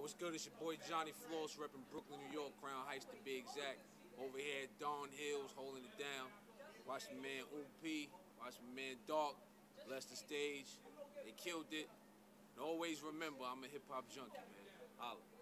what's good? It's your boy Johnny Floss, repping Brooklyn, New York, Crown Heights to be exact. Over here at Dawn Hills, holding it down. Watch my man P, watch my man Dark, bless the stage. They killed it. And always remember, I'm a hip-hop junkie, man. Holla.